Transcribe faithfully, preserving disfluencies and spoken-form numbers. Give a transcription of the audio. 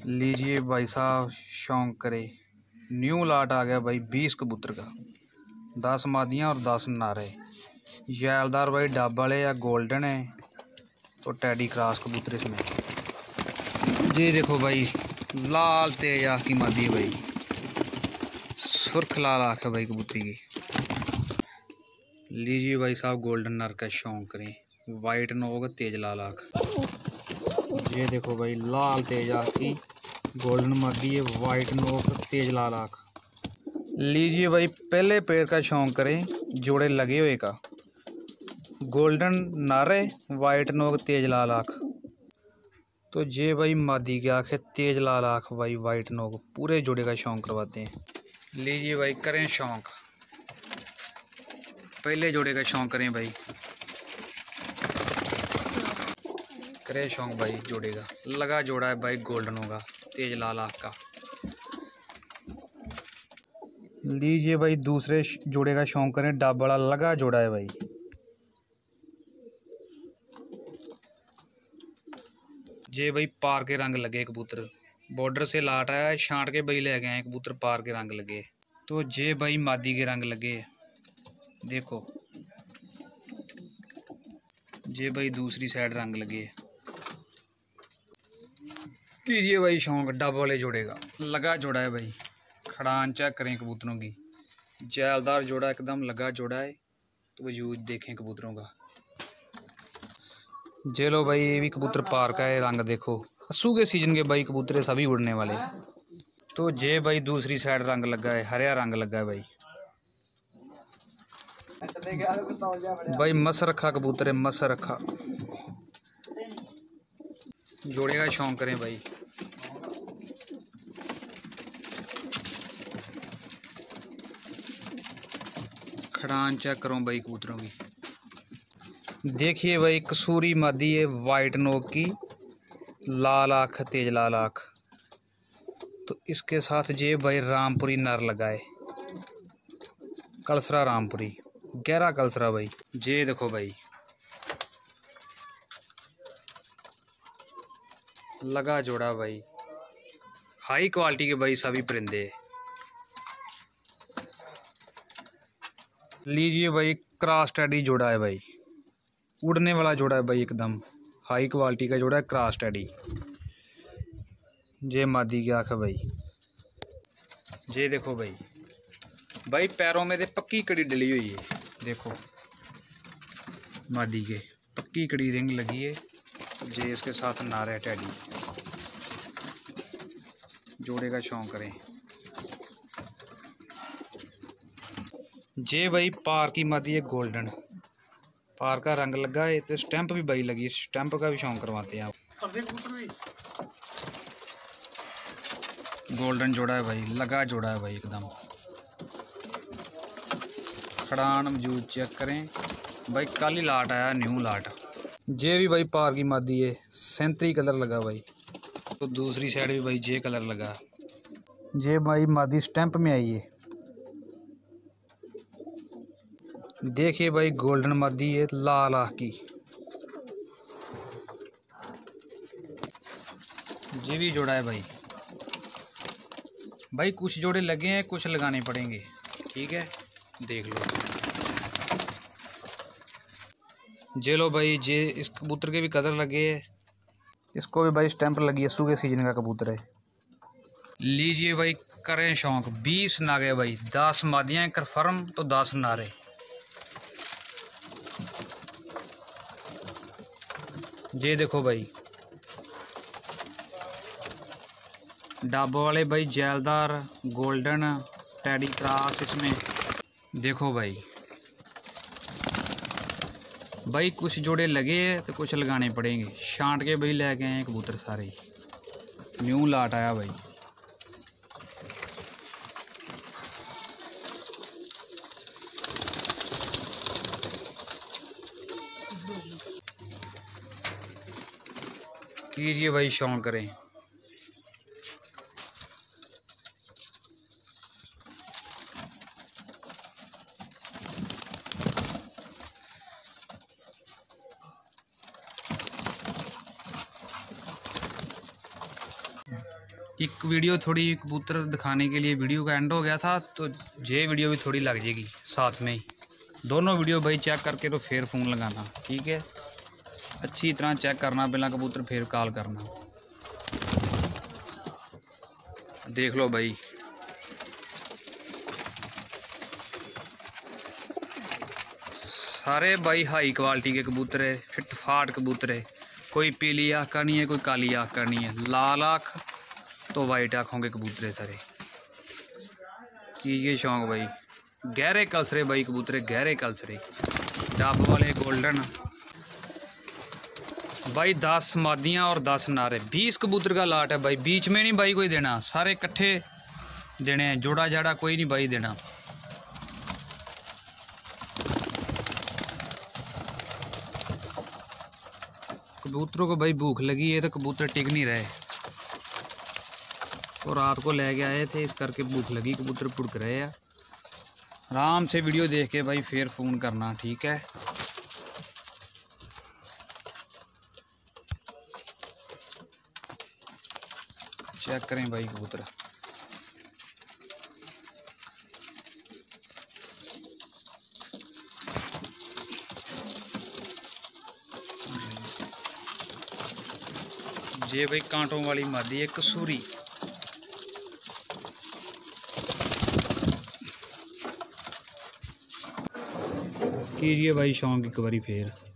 लीजिए भाई साहब, शौक करे। न्यू लाट आ गया भाई, बीस कबूतर का, दस मादियाँ और दस नारे। जैलदार भाई डब वाले या गोल्डन है तो टैडी क्रॉस कबूतर इसमें। ये देखो भाई, लाल तेज आँख की मादी है भाई, सुर्ख लाल आँख है भाई कबूतरी की। लीजिए भाई साहब, गोल्डन नर का शौक करें। वाइट नोक, तेज लाल आँख। ये देखो भाई, लाल तेज आँख की गोल्डन मादी है, वाइट नोक, तेज लाल आँख। लीजिए भाई, पहले पैर का शौक करें, जोड़े लगे हुए का। गोल्डन नारे, वाइट नोक, तेज लाल आँख। तो ये भाई मादी की आँख है, तेज लाल आँख भाई, वाइट नोक, पूरे जोड़े का शौक करवाते हैं। लीजिए भाई, करें शौक, पहले जोड़े का शौक करें भाई, करें शौक भाई जोड़े का। लगा जोड़ा है भाई, गोल्डन होगा, तेज लाल आँख का। लीजिए भाई, दूसरे जोड़े का शौक करें, डब वाला लगा जोड़ा है भाई। जे भाई पार के रंग लगे कबूतर, बॉर्डर से लाट आया, छांट के भाई ले गए हैं कबूतर, पार के रंग लगे। तो जे भाई मादी के रंग लगे, देखो। जे भाई दूसरी साइड रंग लगे। कीजिए भाई शौक, डब वाले जोड़े का लगा जोड़ा है भाई। खड़ान चेक करें कबूतरों की, जैलदार जोड़ा एकदम लगा जोड़ा है। तो वजूद देखें कबूतरों का। जे लो भाई, ये भी कबूतर पार का है, रंग देखो। अस्सू के सीजन के भाई कबूतर सभी उड़ने वाले। तो जे भाई दूसरी साइड रंग लगा है, हरिया रंग लगा है भाई। भाई मस रखा कबूतर है, मस रखा। जोड़े का शौक करें भाई। खड़ान चेक करो भाई कबूतरों की। देखिए भाई, कसूरी मादी है, वाइट नोक की, लाल आँख, तेज लाल आँख। तो इसके साथ जे भाई रामपुरी नर लगाए, कलसरा रामपुरी, गहरा कलसरा भाई। जे देखो भाई, लगा जोड़ा भाई, हाई क्वालिटी के भाई सभी परिंदे। लीजिए भाई, क्रॉस टैडी जोड़ा है भाई, उड़ने वाला जोड़ा है भाई, एकदम हाई क्वालिटी का जोड़ा है, क्रॉस टैडी। जे मादी की आँख है भाई। जे देखो भाई, भाई पैरों में तो पक्की कड़ी डली हुई है, देखो मादी के पक्की कड़ी रिंग लगी है। जे इसके साथ नारे टैडी। जोड़े का शौक करें। जे भाई पार की मादी है, गोल्डन, पार का रंग लगा है, तो स्टैंप भी भाई लगी, स्टैंप का भी शौक करवाते हैं आप। गोल्डन जोड़ा है भाई, लगा जोड़ा है भाई एकदम। खड़ान मौजूद चेक करें भाई, काली लाट आया, न्यू लाट। जे भी भाई पार की मादी है, सेंतरी कलर लगा भाई। तो दूसरी साइड भी भाई जे कलर लगा। जे भाई मादी स्टैंप में आई है। देखिए भाई, गोल्डन मादी है, लाल आँख की। ये भी जोड़ा है भाई। भाई कुछ जोड़े लगे हैं, कुछ लगाने पड़ेंगे, ठीक है, देख लो। जे लो भाई, जे इस कबूतर के भी कलर लगे हैं, इसको भी भाई स्टैंप लगी है, सूखे सीजन का कबूतर है। लीजिए भाई, करें शौक, बीस नागे भाई, दस मादियाँ कन्फर्म तो दस नारे। ये देखो भाई, डब वाले भाई, जैलदार, गोल्डन, टैडी क्रॉस इसमें। देखो भाई, भाई कुछ जोड़े लगे हैं तो कुछ लगाने पड़ेंगे, छांट के भाई ले गए हैं कबूतर सारे। न्यू लाट आया भाई। कीजिए भाई शौक करें। एक वीडियो थोड़ी कबूतर दिखाने के लिए वीडियो का एंड हो गया था, तो ये वीडियो भी थोड़ी लग जाएगी साथ में ही। दोनों वीडियो भाई चेक करके तो फिर फ़ोन लगाना, ठीक है। अच्छी तरह चेक करना पहला कबूतर, फिर कॉल करना। देख लो भाई, सारे भाई हाई क्वालिटी के कबूतर है, फिट फाट कबूतर है। कोई पीली आँख का नहीं है, कोई काली आँख का नहीं है। लाल आँख तो वाइट आँखों के कबूतर है सारे। कीजिए शौक भाई, गहरे कलसरे भाई कबूतर, गहरे कलसरे डब वाले गोल्डन भाई। दस मादियाँ और दस नारे, बीस कबूतर का लाट है भाई। बीच में नहीं भाई कोई देना, सारे इकट्ठे देने हैं, जोड़ा जाड़ा कोई नहीं भाई देना। कबूतरों को भाई भूख लगी है तो कबूतर टिक नहीं रहे, तो रात को ले के आए थे, इस करके भूख लगी, कबूतर पुड़क रहे हैं। आराम से वीडियो देख के भाई फिर फ़ोन करना, ठीक है। चेक करें भाई कबूतर, ये भाई कांटों वाली मादी है कसूरी। कीजिए भाई शौक एक बारी फिर।